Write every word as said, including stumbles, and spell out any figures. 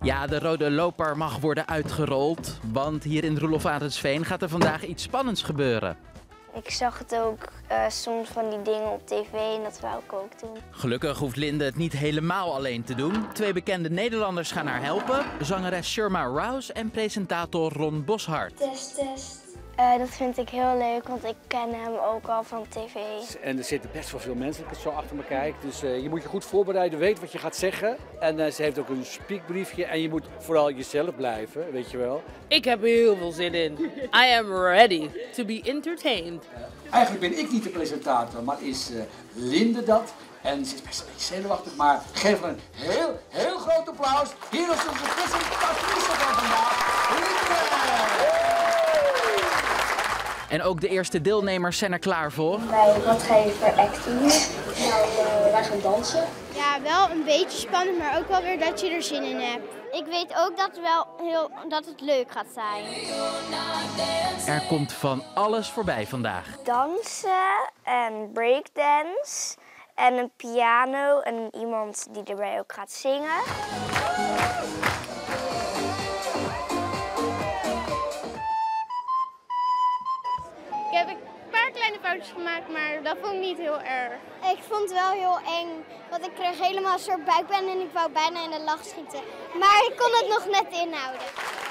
Ja, de rode loper mag worden uitgerold, want hier in Roelof Arendsveen gaat er vandaag iets spannends gebeuren. Ik zag het ook uh, soms van die dingen op tv en dat wou ik ook doen. Gelukkig hoeft Linde het niet helemaal alleen te doen. Twee bekende Nederlanders gaan haar helpen. Zangeres Sherma Rouse en presentator Ron Boshart. Test, test. Uh, dat vind ik heel leuk, want ik ken hem ook al van tv. En er zitten best wel veel mensen als ik het zo achter me kijk. Dus uh, je moet je goed voorbereiden, weet wat je gaat zeggen. En uh, ze heeft ook een speakbriefje en je moet vooral jezelf blijven, weet je wel. Ik heb er heel veel zin in. I am ready to be entertained. Uh, eigenlijk ben ik niet de presentator, maar is uh, Linde dat. En ze is best een beetje zenuwachtig, maar geef haar een heel, heel groot applaus. Hier is onze presentatrice van vandaag, Linde! En ook de eerste deelnemers zijn er klaar voor. Bij wat ga je voor acten? Nou, uh, wij gaan dansen. Ja, wel een beetje spannend, maar ook wel weer dat je er zin in hebt. Ik weet ook dat het, wel heel, dat het leuk gaat zijn. Er komt van alles voorbij vandaag. Dansen en breakdance en een piano en iemand die erbij ook gaat zingen. Ik heb een paar kleine foutjes gemaakt, maar dat vond ik niet heel erg. Ik vond het wel heel eng, want ik kreeg helemaal een soort buikpijn en ik wou bijna in de lach schieten. Maar ik kon het nog net inhouden.